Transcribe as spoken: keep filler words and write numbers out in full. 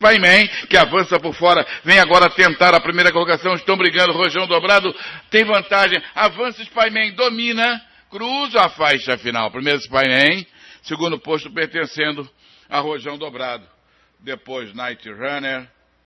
Spider-Man, que avança por fora, vem agora tentar a primeira colocação, estão brigando, Rojão Dobrado tem vantagem, avança Spider-Man, domina, cruza a faixa final. Primeiro Spider-Man, segundo posto pertencendo a Rojão Dobrado. Depois Night Runner,